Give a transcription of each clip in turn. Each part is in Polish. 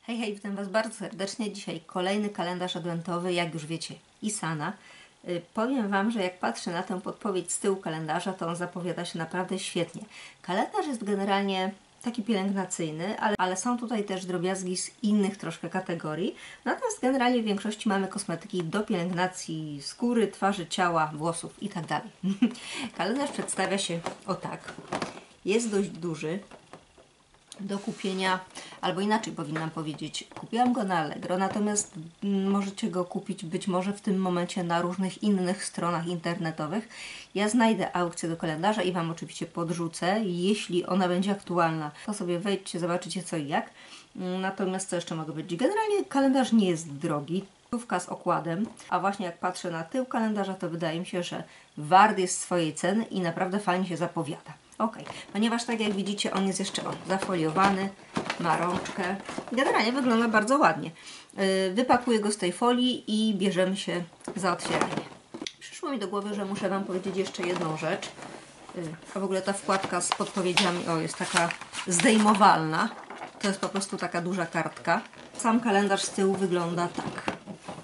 Hej, hej, witam Was bardzo serdecznie. Dzisiaj kolejny kalendarz adwentowy, jak już wiecie, Isana. Powiem Wam, że jak patrzę na tę podpowiedź z tyłu kalendarza, to on zapowiada się naprawdę świetnie. Kalendarz jest generalnie taki pielęgnacyjny, ale są tutaj też drobiazgi z innych troszkę kategorii. Natomiast generalnie w większości mamy kosmetyki do pielęgnacji skóry, twarzy, ciała, włosów itd. Kalendarz przedstawia się o tak. Jest dość duży. Do kupienia, albo inaczej powinnam powiedzieć, kupiłam go na Allegro, natomiast możecie go kupić być może w tym momencie na różnych innych stronach internetowych. Ja znajdę aukcję do kalendarza i Wam oczywiście podrzucę. Jeśli ona będzie aktualna, to sobie wejdźcie, zobaczycie co i jak. Natomiast co jeszcze mogę powiedzieć? Generalnie kalendarz nie jest drogi. Stówka z okładem, a właśnie jak patrzę na tył kalendarza, to wydaje mi się, że wart jest swojej ceny i naprawdę fajnie się zapowiada. Ok, ponieważ tak jak widzicie, on jest jeszcze zafoliowany, ma rączkę. Generalnie wygląda bardzo ładnie. Wypakuję go z tej folii i bierzemy się za otwieranie. Przyszło mi do głowy, że muszę Wam powiedzieć jeszcze jedną rzecz. A w ogóle ta wkładka z podpowiedziami, jest taka zdejmowalna. To jest po prostu taka duża kartka. Sam kalendarz z tyłu wygląda tak.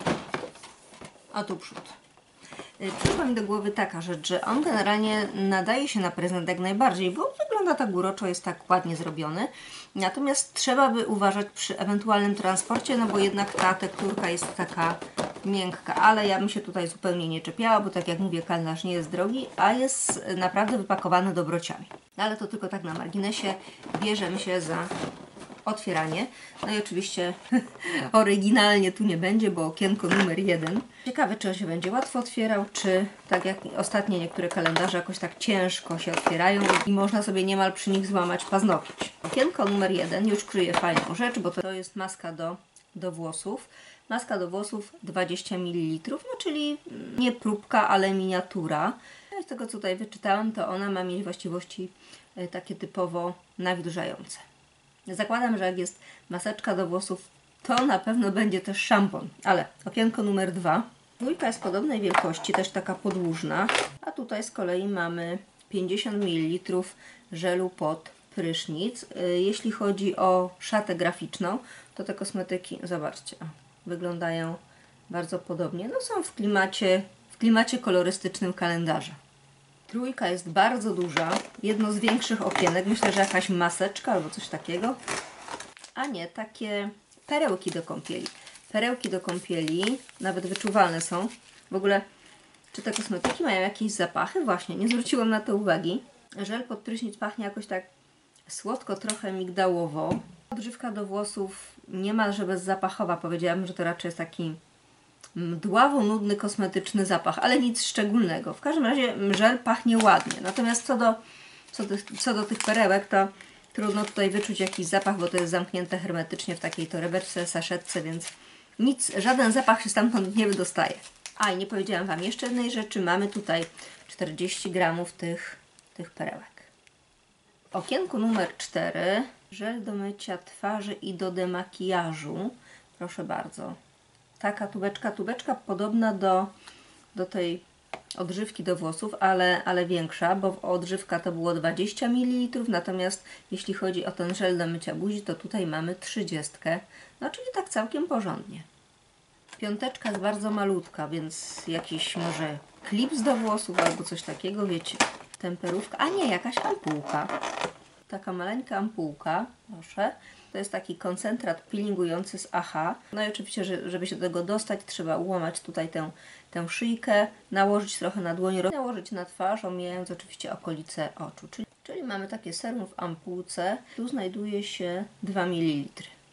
A tu przód. Przyszła mi do głowy taka rzecz, że on generalnie nadaje się na prezent jak najbardziej, bo wygląda tak uroczo, jest tak ładnie zrobiony. Natomiast trzeba by uważać przy ewentualnym transporcie, no bo jednak ta tekturka jest taka miękka, ale ja bym się tutaj zupełnie nie czepiała, bo tak jak mówię, kalendarz nie jest drogi, a jest naprawdę wypakowany dobrociami. Ale to tylko tak na marginesie, bierzemy się za otwieranie. No i oczywiście oryginalnie tu nie będzie, bo okienko numer 1. Ciekawe, czy on się będzie łatwo otwierał, czy tak jak ostatnie niektóre kalendarze jakoś tak ciężko się otwierają i można sobie niemal przy nich złamać paznokieć. Okienko numer 1 już kryje fajną rzecz, bo to jest maska do włosów. Maska do włosów 20 ml, no czyli nie próbka, ale miniatura. Z tego co tutaj wyczytałam, to ona ma mieć właściwości takie typowo nawilżające. Zakładam, że jak jest maseczka do włosów, to na pewno będzie też szampon. Ale okienko numer 2. Dwójka jest podobnej wielkości, też taka podłużna. A tutaj z kolei mamy 50 ml żelu pod prysznic. Jeśli chodzi o szatę graficzną, to te kosmetyki, zobaczcie, wyglądają bardzo podobnie. No są w klimacie kolorystycznym kalendarza. Trójka jest bardzo duża, jedno z większych okienek, myślę, że jakaś maseczka albo coś takiego. A nie, takie perełki do kąpieli. Perełki do kąpieli, nawet wyczuwalne są. W ogóle, czy te kosmetyki mają jakieś zapachy? Właśnie, nie zwróciłam na to uwagi. Żel pod prysznic pachnie jakoś tak słodko, trochę migdałowo. Odżywka do włosów niemalże bezzapachowa, powiedziałabym, że to raczej jest taki mdławo nudny kosmetyczny zapach, ale nic szczególnego. W każdym razie żel pachnie ładnie. Natomiast co do tych perełek, to trudno tutaj wyczuć jakiś zapach, bo to jest zamknięte hermetycznie w takiej torebeczce, saszetce, więc żaden zapach się stamtąd nie wydostaje. A i nie powiedziałam Wam jeszcze jednej rzeczy. Mamy tutaj 40 gramów tych perełek. W okienku numer 4 żel do mycia twarzy i do demakijażu. Proszę bardzo. Taka tubeczka podobna do tej odżywki do włosów, ale większa, bo odżywka to było 20 ml, natomiast jeśli chodzi o ten żel do mycia buzi, to tutaj mamy 30, no czyli tak całkiem porządnie. Piąteczka jest bardzo malutka, więc jakiś może klips do włosów albo coś takiego, wiecie, temperówka, a nie, jakaś ampułka. Taka maleńka ampułka, proszę. To jest taki koncentrat peelingujący z AHA. No i oczywiście, żeby się do tego dostać, trzeba ułamać tutaj tę szyjkę, nałożyć trochę na dłoń, nałożyć na twarz, omijając oczywiście okolice oczu. Czyli mamy takie serum w ampułce. Tu znajduje się 2 ml.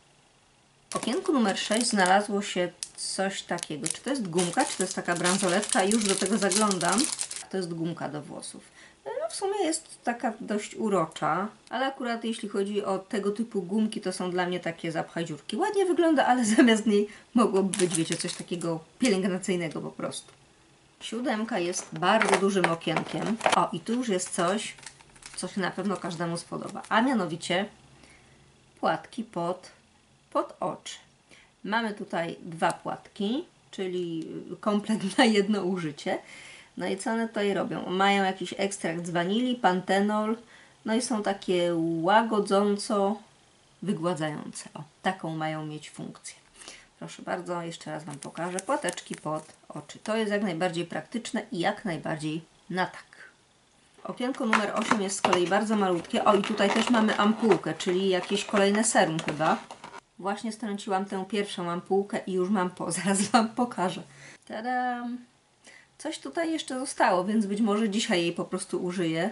W okienku numer 6 znalazło się coś takiego. Czy to jest gumka, czy to jest taka bransoletka? Już do tego zaglądam. To jest gumka do włosów. No w sumie jest taka dość urocza, ale akurat jeśli chodzi o tego typu gumki, to są dla mnie takie zapchaj dziurki. Ładnie wygląda, ale zamiast niej mogłoby być, wiecie, coś takiego pielęgnacyjnego po prostu. 7 jest bardzo dużym okienkiem. O, i tu już jest coś, co się na pewno każdemu spodoba, a mianowicie płatki pod oczy. Mamy tutaj 2 płatki, czyli komplet na jedno użycie. No i co one tutaj robią? Mają jakiś ekstrakt z wanilii, pantenol, no i są takie łagodząco wygładzające. O, taką mają mieć funkcję. Proszę bardzo, jeszcze raz Wam pokażę. Płateczki pod oczy. To jest jak najbardziej praktyczne i jak najbardziej na tak. Okienko numer 8 jest z kolei bardzo malutkie. O, i tutaj też mamy ampułkę, czyli jakieś kolejne serum chyba. Właśnie strąciłam tę pierwszą ampułkę i już mam po. Zaraz Wam pokażę. Tadam! Coś tutaj jeszcze zostało, więc być może dzisiaj jej po prostu użyję.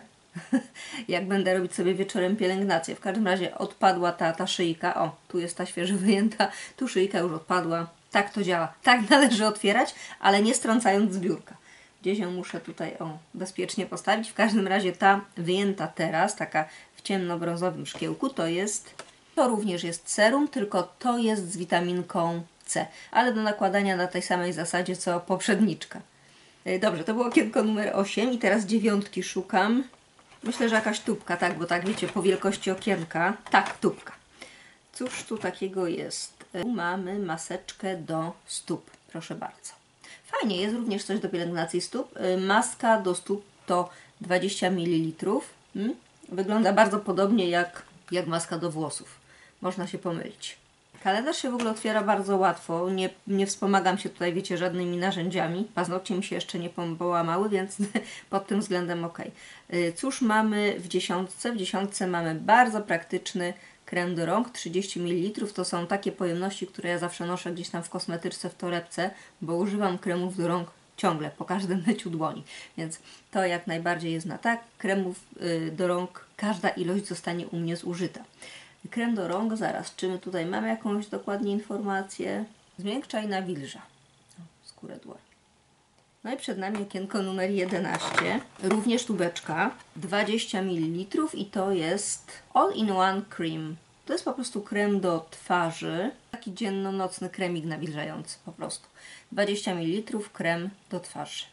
Jak będę robić sobie wieczorem pielęgnację. W każdym razie odpadła ta szyjka. O, tu jest ta świeżo wyjęta. Tu szyjka już odpadła. Tak to działa. Tak należy otwierać, ale nie strącając z biurka. Gdzieś ją muszę tutaj bezpiecznie postawić. W każdym razie ta wyjęta teraz, taka w ciemnobrązowym szkiełku, to również jest serum, tylko to jest z witaminką C. Ale do nakładania na tej samej zasadzie co poprzedniczka. Dobrze, to było okienko numer 8 i teraz 9 szukam. Myślę, że jakaś tubka, tak, bo tak wiecie, po wielkości okienka. Tak, tubka. Cóż tu takiego jest? Tu mamy maseczkę do stóp, proszę bardzo. Fajnie, jest również coś do pielęgnacji stóp. Maska do stóp to 20 ml. Wygląda bardzo podobnie jak maska do włosów. Można się pomylić. Kalendarz się w ogóle otwiera bardzo łatwo. Nie wspomagam się tutaj, wiecie, żadnymi narzędziami. Paznokcie mi się jeszcze nie połamały, więc pod tym względem ok. Cóż mamy w dziesiątce? W dziesiątce mamy bardzo praktyczny krem do rąk, 30 ml. To są takie pojemności, które ja zawsze noszę gdzieś tam w kosmetyczce, w torebce, bo używam kremów do rąk ciągle, po każdym myciu dłoni. Więc to jak najbardziej jest na tak. Kremów do rąk, każda ilość zostanie u mnie zużyta. Krem do rąk, zaraz, czy my tutaj mamy jakąś dokładnie informację? Zmiękcza i nawilża skórę dłoni. No i przed nami okienko numer 11, również tubeczka, 20 ml i to jest All-in-One Cream. To jest po prostu krem do twarzy, taki dzienno-nocny kremik nawilżający po prostu. 20 ml krem do twarzy.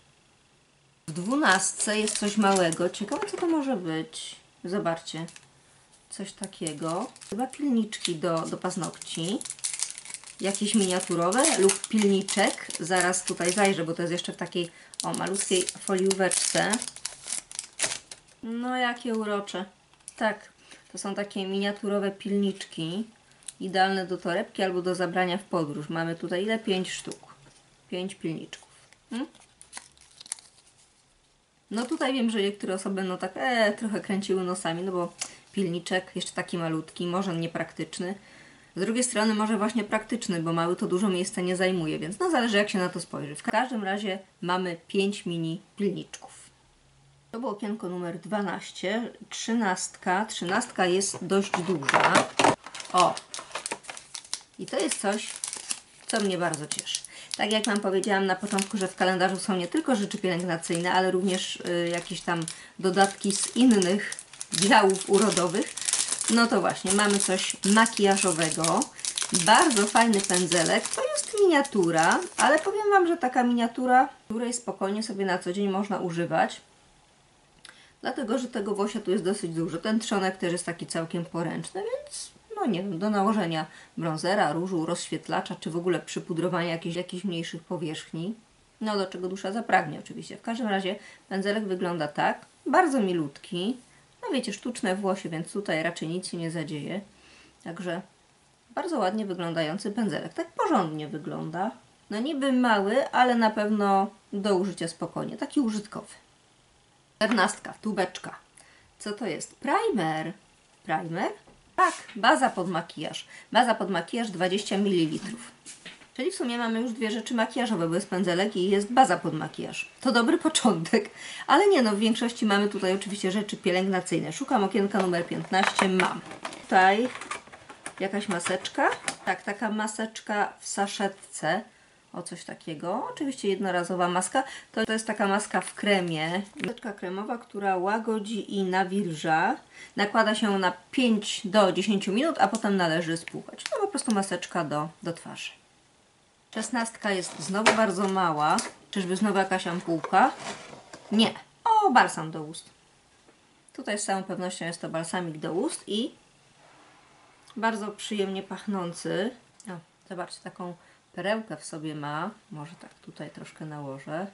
W 12 jest coś małego, ciekawe co to może być. Zobaczcie. Coś takiego. Chyba pilniczki do paznokci. Jakieś miniaturowe lub pilniczek. Zaraz tutaj zajrzę, bo to jest jeszcze w takiej malutkiej folióweczce. No jakie urocze. Tak, to są takie miniaturowe pilniczki. Idealne do torebki albo do zabrania w podróż. Mamy tutaj ile? 5 sztuk. 5 pilniczków. No tutaj wiem, że niektóre osoby no tak trochę kręciły nosami, no bo pilniczek, jeszcze taki malutki, może niepraktyczny. Z drugiej strony może właśnie praktyczny, bo mały to dużo miejsca nie zajmuje, więc no zależy jak się na to spojrzy. W każdym razie mamy 5 mini pilniczków. To było okienko numer 12. 13. 13 jest dość duża. O! I to jest coś, co mnie bardzo cieszy. Tak jak Wam powiedziałam na początku, że w kalendarzu są nie tylko rzeczy pielęgnacyjne, ale również jakieś tam dodatki z innych działów urodowych. No to właśnie, mamy coś makijażowego. Bardzo fajny pędzelek. To jest miniatura, ale powiem Wam, że taka miniatura, której spokojnie sobie na co dzień można używać. Dlatego, że tego włosia tu jest dosyć dużo. Ten trzonek też jest taki całkiem poręczny, więc no nie wiem, do nałożenia bronzera, różu, rozświetlacza, czy w ogóle przypudrowania jakichś mniejszych powierzchni. No do czego dusza zapragnie oczywiście. W każdym razie pędzelek wygląda tak. Bardzo milutki. No wiecie, sztuczne włosie, więc tutaj raczej nic się nie zadzieje. Także bardzo ładnie wyglądający pędzelek. Tak porządnie wygląda. No niby mały, ale na pewno do użycia spokojnie. Taki użytkowy. 14. Tubeczka. Co to jest? Primer. Primer? Tak, baza pod makijaż. Baza pod makijaż 20 ml. Czyli w sumie mamy już dwie rzeczy makijażowe, bo jest pędzelek i jest baza pod makijaż. To dobry początek, ale nie no, w większości mamy tutaj oczywiście rzeczy pielęgnacyjne. Szukam okienka numer 15, mam. Tutaj jakaś maseczka. Tak, taka maseczka w saszetce. O coś takiego. Oczywiście jednorazowa maska. To jest taka maska w kremie. Maseczka kremowa, która łagodzi i nawilża. Nakłada się na 5 do 10 minut, a potem należy spłukać. To po prostu maseczka do twarzy. 16 jest znowu bardzo mała. Czyżby znowu jakaś ampułka? Nie. O, balsam do ust. Tutaj z całą pewnością jest to balsamik do ust i bardzo przyjemnie pachnący. O, zobaczcie, taką perełkę w sobie ma. Może tak tutaj troszkę nałożę.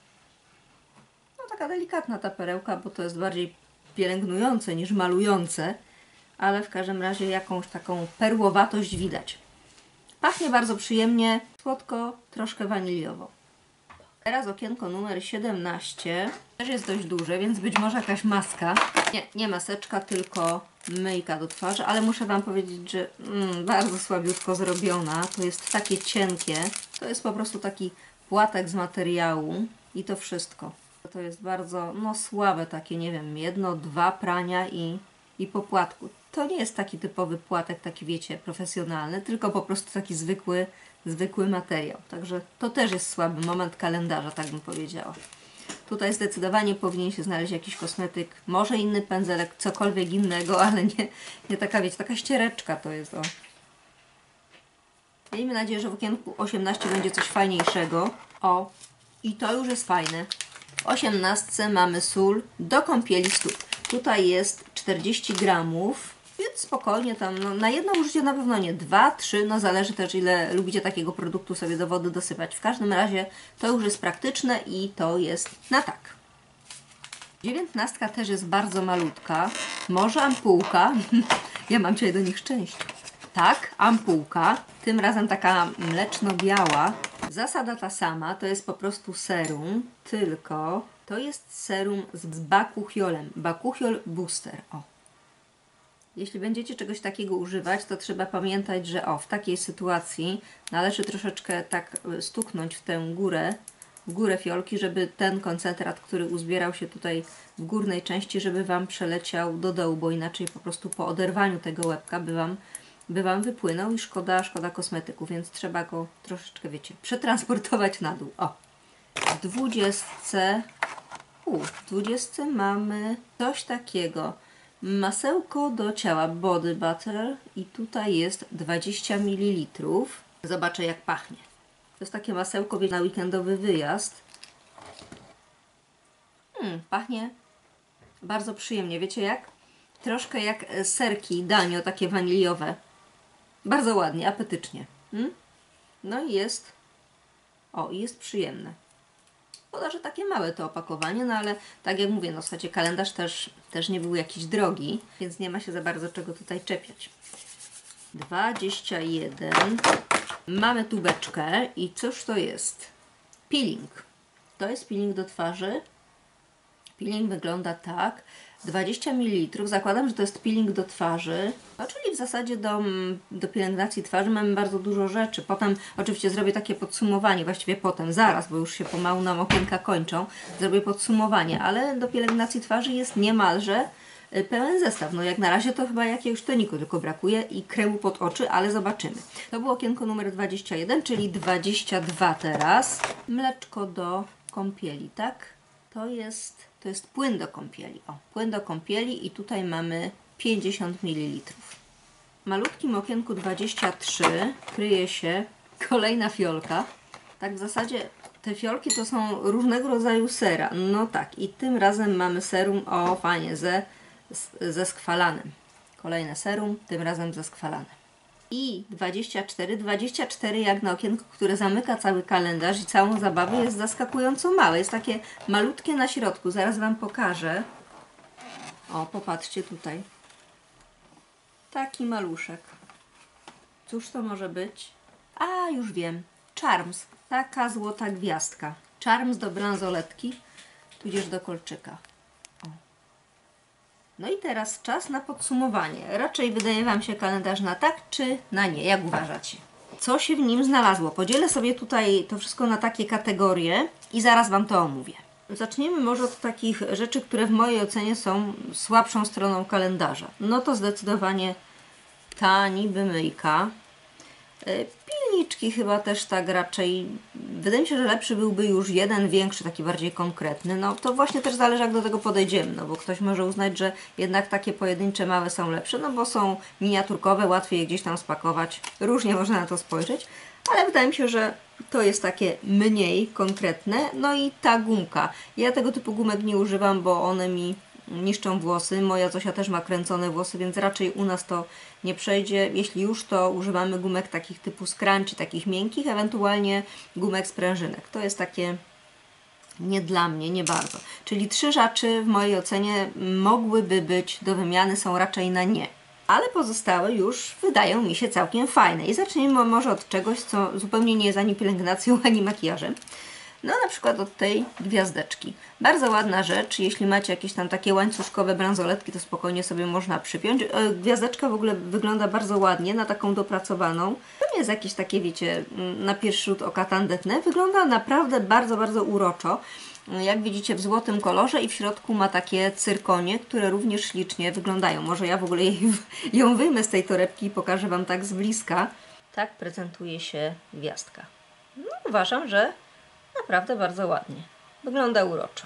No taka delikatna ta perełka, bo to jest bardziej pielęgnujące niż malujące. ale w każdym razie jakąś taką perłowatość widać. Pachnie bardzo przyjemnie, słodko, troszkę waniliowo. Teraz okienko numer 17. Też jest dość duże, więc być może jakaś maska. Nie maseczka, tylko myjka do twarzy, ale muszę Wam powiedzieć, że bardzo słabiutko zrobiona. To jest takie cienkie. To jest po prostu taki płatek z materiału i to wszystko. To jest bardzo słabe takie, nie wiem, 1-2 prania i po płatku. To nie jest taki typowy płatek, taki wiecie, profesjonalny, tylko po prostu taki zwykły materiał. Także to też jest słaby moment kalendarza, tak bym powiedziała. Tutaj zdecydowanie powinien się znaleźć jakiś kosmetyk, może inny pędzelek, cokolwiek innego, ale nie taka, wiecie, taka ściereczka to jest, o. Miejmy nadzieję, że w okienku 18 będzie coś fajniejszego. O, i to już jest fajne. W 18 mamy sól do kąpieli stóp. Tutaj jest 40 gramów, więc spokojnie tam, na jedno użycie na pewno nie, 2-3, zależy też ile lubicie takiego produktu sobie do wody dosypać. W każdym razie to już jest praktyczne i to jest na tak. 19 też jest bardzo malutka, może ampułka, ja mam dzisiaj do nich szczęście. Tak, ampułka, tym razem taka mleczno-biała. Zasada ta sama, to jest po prostu serum, tylko to jest serum z bakuchiolem, bakuchiol booster, o. Jeśli będziecie czegoś takiego używać, to trzeba pamiętać, że w takiej sytuacji należy troszeczkę tak stuknąć w tę górę fiolki, żeby ten koncentrat, który uzbierał się tutaj w górnej części, żeby Wam przeleciał do dołu, bo inaczej po prostu po oderwaniu tego łebka by Wam wypłynął i szkoda kosmetyku, więc trzeba go troszeczkę, wiecie, przetransportować na dół. O, w 20 mamy coś takiego. Masełko do ciała Body Butter i tutaj jest 20 ml. Zobaczę jak pachnie. To jest takie masełko na weekendowy wyjazd. Pachnie bardzo przyjemnie. Wiecie jak? Troszkę jak serki Danio, takie waniliowe. Bardzo ładnie, apetycznie. No i jest przyjemne. Szkoda, że takie małe to opakowanie, ale tak jak mówię, słuchajcie, kalendarz też nie był jakiś drogi, więc nie ma się za bardzo czego tutaj czepiać. 21. Mamy tubeczkę i cóż to jest? Peeling. To jest peeling do twarzy. Peeling wygląda tak. 20 ml. Zakładam, że to jest peeling do twarzy. Czyli w zasadzie do pielęgnacji twarzy mamy bardzo dużo rzeczy. Potem oczywiście zrobię takie podsumowanie, właściwie zaraz, bo już się pomału nam okienka kończą, zrobię podsumowanie, ale do pielęgnacji twarzy jest niemalże pełen zestaw. Jak na razie to chyba jakiegoś toniku tylko brakuje i kremu pod oczy, ale zobaczymy. To było okienko numer 21, czyli 22 teraz. Mleczko do kąpieli, tak? To jest płyn do kąpieli. Płyn do kąpieli i tutaj mamy 50 ml. W malutkim okienku 23 kryje się kolejna fiolka. Tak w zasadzie te fiolki to są różnego rodzaju sera. No tak, i tym razem mamy serum, fajnie, ze skwalanem. Kolejne serum, tym razem ze skwalanem. I 24 jak na okienku, które zamyka cały kalendarz i całą zabawę, jest zaskakująco małe. Jest takie malutkie na środku. Zaraz Wam pokażę. Popatrzcie tutaj. Taki maluszek. Cóż to może być? Już wiem. Charms. Taka złota gwiazdka. Charms do bransoletki, tudzież do kolczyka. No i teraz czas na podsumowanie. Raczej wydaje Wam się kalendarz na tak, czy na nie? Jak uważacie? Co się w nim znalazło? Podzielę sobie tutaj to wszystko na takie kategorie i zaraz Wam to omówię. Zaczniemy może od takich rzeczy, które w mojej ocenie są słabszą stroną kalendarza. No to zdecydowanie ta niby myjka. Pilniczki chyba też tak raczej. Wydaje mi się, że lepszy byłby już jeden większy, taki bardziej konkretny. No to właśnie też zależy jak do tego podejdziemy, bo ktoś może uznać, że jednak takie pojedyncze małe są lepsze, bo są miniaturkowe, łatwiej je gdzieś tam spakować. Różnie można na to spojrzeć, ale wydaje mi się, że to jest takie mniej konkretne. No i ta gumka. Ja tego typu gumek nie używam, bo one mi niszczą włosy. Moja Zosia też ma kręcone włosy, więc raczej u nas to nie przejdzie. Jeśli już, to używamy gumek takich typu scrunchie, takich miękkich, ewentualnie gumek sprężynek. To jest takie nie dla mnie, nie bardzo. Czyli 3 rzeczy w mojej ocenie mogłyby być do wymiany, są raczej na nie. ale pozostałe już wydają mi się całkiem fajne. I zacznijmy może od czegoś, co zupełnie nie jest ani pielęgnacją, ani makijażem. No na przykład od tej gwiazdeczki. Bardzo ładna rzecz, jeśli macie jakieś tam takie łańcuszkowe bransoletki, to spokojnie sobie można przypiąć. Gwiazdeczka w ogóle wygląda bardzo ładnie, na taką dopracowaną. To nie jest jakieś takie, wiecie, na pierwszy rzut oka tandetne. Wygląda naprawdę bardzo, bardzo uroczo. Jak widzicie, w złotym kolorze i w środku ma takie cyrkonie, które również ślicznie wyglądają. Może ja w ogóle ją wyjmę z tej torebki i pokażę Wam tak z bliska. Tak prezentuje się gwiazdka. No, uważam, że naprawdę bardzo ładnie. Wygląda uroczo.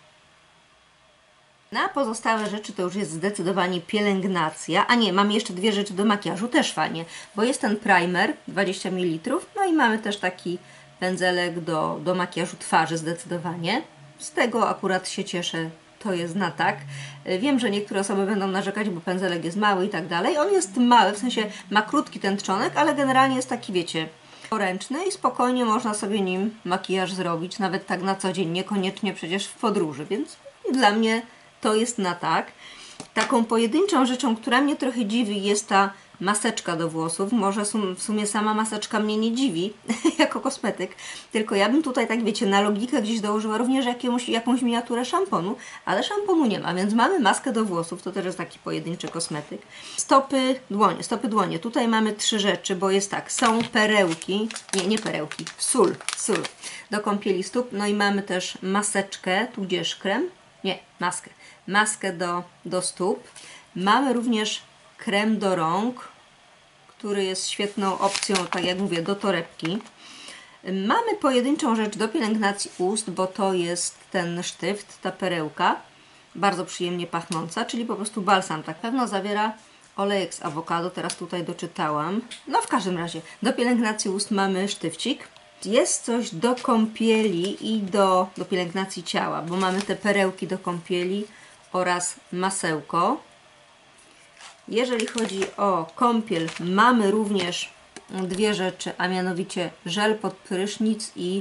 Na pozostałe rzeczy to już jest zdecydowanie pielęgnacja. A nie, mamy jeszcze dwie rzeczy do makijażu, też fajnie, bo jest ten primer 20 ml, no i mamy też taki pędzelek do makijażu twarzy zdecydowanie. Z tego akurat się cieszę, to jest na tak. Wiem, że niektóre osoby będą narzekać, bo pędzelek jest mały i tak dalej. On jest mały, w sensie ma krótki ten trzonek, ale generalnie jest taki, wiecie, ręczny i spokojnie można sobie nim makijaż zrobić, nawet tak na co dzień, niekoniecznie przecież w podróży, więc dla mnie to jest na tak. Taką pojedynczą rzeczą, która mnie trochę dziwi, jest ta maseczka do włosów. Może w sumie sama maseczka mnie nie dziwi jako kosmetyk, tylko ja bym tutaj, tak wiecie, na logikę gdzieś dołożyła również jakąś miniaturę szamponu, ale szamponu nie ma, więc mamy maskę do włosów, to też jest taki pojedynczy kosmetyk. Stopy dłonie. Tutaj mamy trzy rzeczy, bo jest tak, są perełki, nie perełki, sól do kąpieli stóp, no i mamy też maseczkę, tudzież krem, maskę do stóp. Mamy również krem do rąk, który jest świetną opcją, tak jak mówię, do torebki. Mamy pojedynczą rzecz do pielęgnacji ust, bo to jest ten sztyft, ta perełka, bardzo przyjemnie pachnąca, czyli po prostu balsam. Tak pewno zawiera olejek z awokado, teraz tutaj doczytałam. No w każdym razie, do pielęgnacji ust mamy sztywcik. Jest coś do kąpieli i do pielęgnacji ciała, bo mamy te perełki do kąpieli oraz masełko. Jeżeli chodzi o kąpiel, mamy również dwie rzeczy, a mianowicie żel pod prysznic i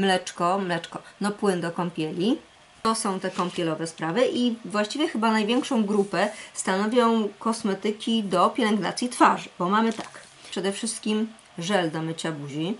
no płyn do kąpieli. To są te kąpielowe sprawy i właściwie chyba największą grupę stanowią kosmetyki do pielęgnacji twarzy, bo mamy tak, przede wszystkim żel do mycia buzi.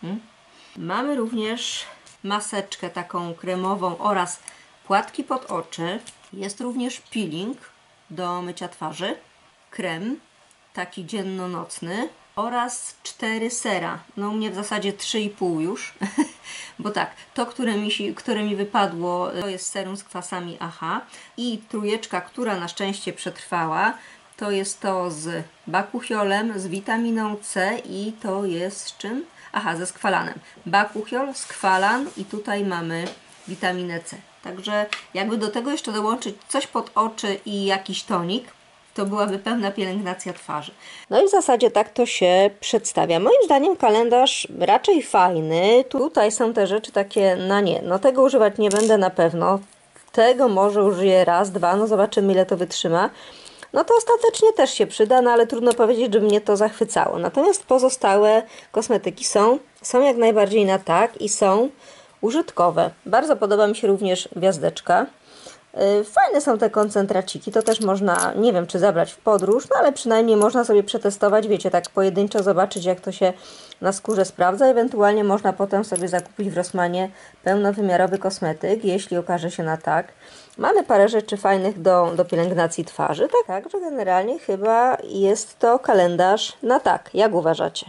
Mamy również maseczkę taką kremową oraz płatki pod oczy. Jest również peeling do mycia twarzy, krem taki dzienno-nocny oraz 4 sera. No u mnie w zasadzie 3,5 już, bo tak, to które mi wypadło, to jest serum z kwasami AHA i trójeczka, która na szczęście przetrwała, to jest to z bakuchiolem, z witaminą C i to jest z czym? Aha, ze skwalanem. Bakuchiol, skwalan i tutaj mamy witaminę C. Także jakby do tego jeszcze dołączyć coś pod oczy i jakiś tonik, to byłaby pełna pielęgnacja twarzy. No i w zasadzie tak to się przedstawia. Moim zdaniem kalendarz raczej fajny. Tutaj są te rzeczy takie, no tego używać nie będę na pewno. Tego może użyję raz, dwa, no zobaczymy ile to wytrzyma. No to ostatecznie też się przyda, no ale trudno powiedzieć, żeby mnie to zachwycało. Natomiast pozostałe kosmetyki są jak najbardziej na tak i są użytkowe. Bardzo podoba mi się również gwiazdeczka. Fajne są te koncentraciki, to też można, nie wiem czy zabrać w podróż, no ale przynajmniej można sobie przetestować, wiecie, tak pojedynczo zobaczyć jak to się na skórze sprawdza, ewentualnie można potem sobie zakupić w Rossmanie pełnowymiarowy kosmetyk, jeśli okaże się na tak. Mamy parę rzeczy fajnych do pielęgnacji twarzy, tak, że generalnie chyba jest to kalendarz na tak, jak uważacie?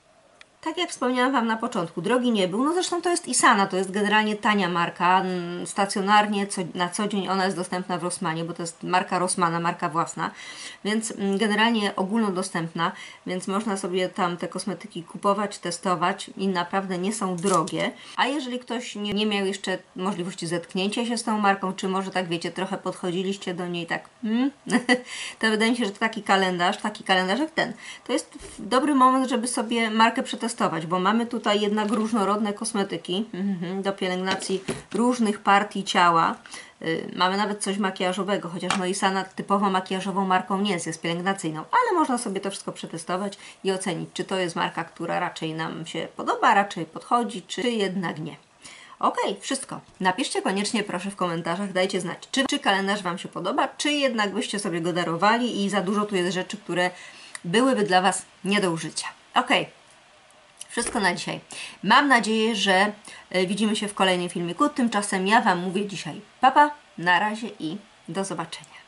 Tak jak wspomniałam Wam na początku, drogi nie był, no zresztą to jest Isana, to jest generalnie tania marka, stacjonarnie na co dzień ona jest dostępna w Rossmanie, bo to jest marka Rossmana, marka własna, więc generalnie ogólnodostępna, więc można sobie tam te kosmetyki kupować, testować i naprawdę nie są drogie. A jeżeli ktoś nie miał jeszcze możliwości zetknięcia się z tą marką, czy może tak wiecie, trochę podchodziliście do niej tak, to wydaje mi się, że to taki kalendarz jak ten, to jest dobry moment, żeby sobie markę przetestować, bo mamy tutaj jednak różnorodne kosmetyki do pielęgnacji różnych partii ciała. Mamy nawet coś makijażowego, chociaż no Isana typowo makijażową marką nie jest pielęgnacyjną, ale można sobie to wszystko przetestować i ocenić, czy to jest marka, która raczej nam się podoba, raczej podchodzi, czy jednak nie. Okej, wszystko. Napiszcie koniecznie proszę w komentarzach, dajcie znać, czy kalendarz Wam się podoba, czy jednak byście sobie go darowali i za dużo tu jest rzeczy, które byłyby dla Was nie do użycia. Okej. Wszystko na dzisiaj. Mam nadzieję, że widzimy się w kolejnym filmiku. Tymczasem ja Wam mówię dzisiaj pa, na razie i do zobaczenia.